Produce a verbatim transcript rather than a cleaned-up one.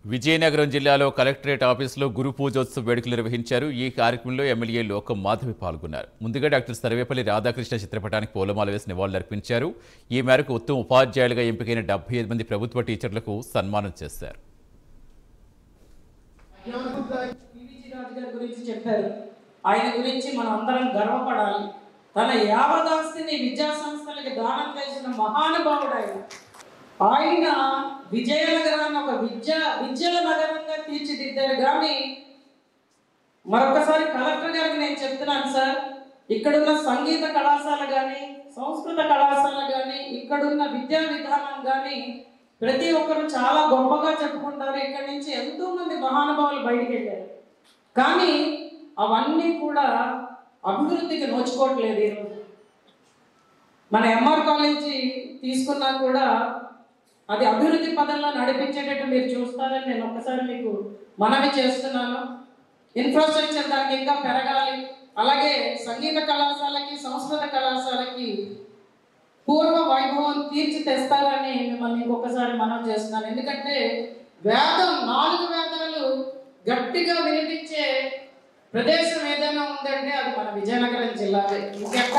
విజయనగరం జిల్లాలో కలెక్టరేట్ ఆఫీసులో గురు పూజోత్సవ వేడుకలు నిర్వహించారు. ఈ కార్యక్రమంలో ఎమ్మెల్యే లోకం మాధవి పాల్గొన్నారు. ముందుగా డాక్టర్ సర్వేపల్లి రాధాకృష్ణ చిత్రపటానికి పూలమాల వేసి నివాళులర్పించారు. ఈ మేరకు ఉత్తమ ఉపాధ్యాయులుగా ఎంపికైన డెబ్బై ఐదు మంది ప్రభుత్వ టీచర్లకు సన్మానం చేశారు. ఆయన గురించి మనం అందరం గర్వపడాలి. తన యావదాస్తిని విద్యా సంస్థలకి దానం చేసిన మహానుభావుడు ఆయన. ఆయన విజయనగరాన్ని ఒక విద్య విద్యల నగరంగా తీర్చిదిద్దారు. కానీ మరొకసారి కలెక్టర్ గారికి నేను చెప్తున్నాను సార్, ఇక్కడున్న సంగీత కళాశాల కానీ సంస్కృత కళాశాల కానీ ఇక్కడున్న విద్యా విధానం కానీ ప్రతి ఒక్కరు చాలా గొప్పగా చెప్పుకుంటారు. ఇక్కడి నుంచి ఎంతో మంది మహానుభావులు బయటికి వెళ్ళారు. కానీ అవన్నీ కూడా అభివృద్ధికి నోచుకోవట్లేదు. ఈరోజు మన ఎంఆర్ కాలేజీ తీసుకున్నా కూడా అది అభివృద్ధి పదంలో నడిపించేటట్టు మీరు చూస్తారని నేను ఒక్కసారి మీకు మనవి చేస్తున్నాను. ఇన్ఫ్రాస్ట్రక్చర్ దానికి ఇంకా పెరగాలి. అలాగే సంగీత కళాశాలకి సంస్కృత కళాశాలకి పూర్వ వైభవం తీర్చి తెస్తారని మిమ్మల్ని ఇంకొకసారి మనం చేస్తున్నాను. ఎందుకంటే వేదం నాలుగు వేదాలు గట్టిగా వినిపించే ప్రదేశం ఏదైనా ఉందంటే అది మన విజయనగరం జిల్లాలో.